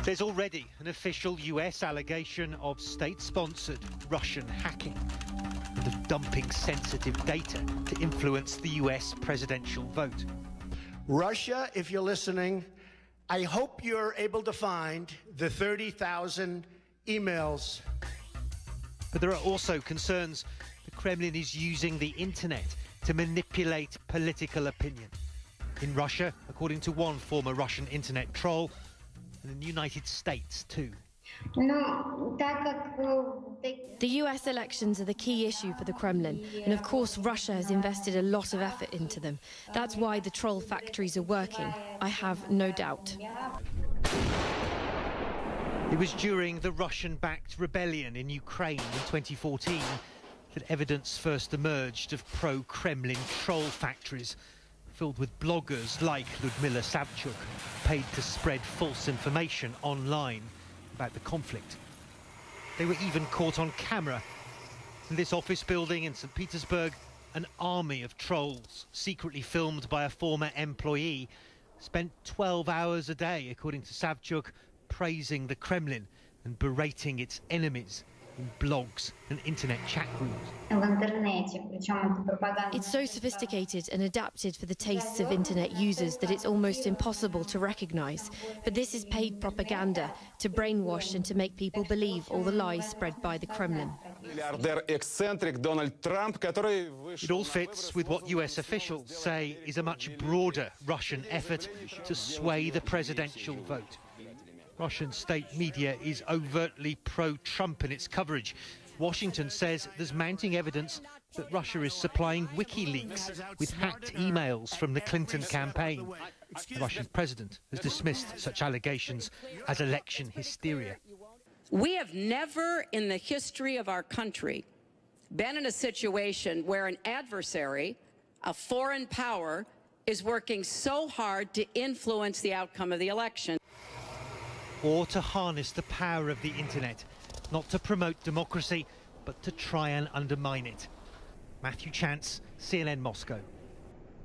There's already an official US allegation of state-sponsored Russian hacking and of dumping sensitive data to influence the US presidential vote. Russia, if you're listening, I hope you're able to find the 30,000 emails. But there are also concerns the Kremlin is using the internet to manipulate political opinion. In Russia, according to one former Russian internet troll, and in the United States too. The US elections are the key issue for the Kremlin, and of course Russia has invested a lot of effort into them. That's why the troll factories are working. I have no doubt. It was during the Russian-backed rebellion in Ukraine in 2014 that evidence first emerged of pro-Kremlin troll factories filled with bloggers like Lyudmila Savchuk, paid to spread false information online about the conflict. They were even caught on camera. In this office building in St. Petersburg, an army of trolls, secretly filmed by a former employee, spent 12 hours a day, according to Savchuk, praising the Kremlin and berating its enemies in blogs and internet chat rooms. It's so sophisticated and adapted for the tastes of internet users that it's almost impossible to recognise. But this is paid propaganda to brainwash and to make people believe all the lies spread by the Kremlin. It all fits with what US officials say is a much broader Russian effort to sway the presidential vote. Russian state media is overtly pro-Trump in its coverage. Washington says there's mounting evidence that Russia is supplying WikiLeaks with hacked emails from the Clinton campaign. The Russian president has dismissed such allegations as election hysteria. We have never in the history of our country been in a situation where an adversary, a foreign power, is working so hard to influence the outcome of the election. Or to harness the power of the internet, not to promote democracy, but to try and undermine it. Matthew Chance, CNN Moscow.